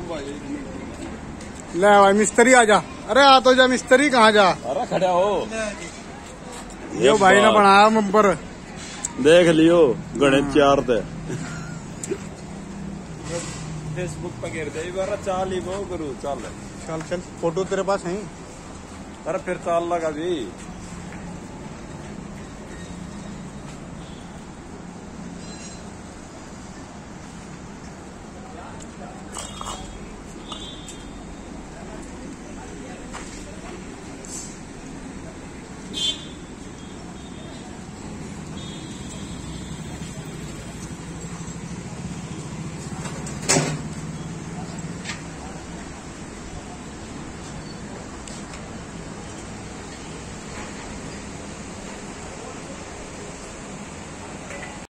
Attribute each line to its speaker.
Speaker 1: ले भाई मिस्त्री आ जा। अरे आ तो जा मिस्त्री, कहाँ जा।
Speaker 2: अरे खड़ा हो।
Speaker 1: ये भाई ने बनाया मंबर,
Speaker 2: देख लियो गणेश चार थे। फेसबुक पर गिर दे बार चाल ही वो करू। चल
Speaker 1: चल चल, फोटो तेरे पास है।
Speaker 2: अरे फिर चाल लगा भी।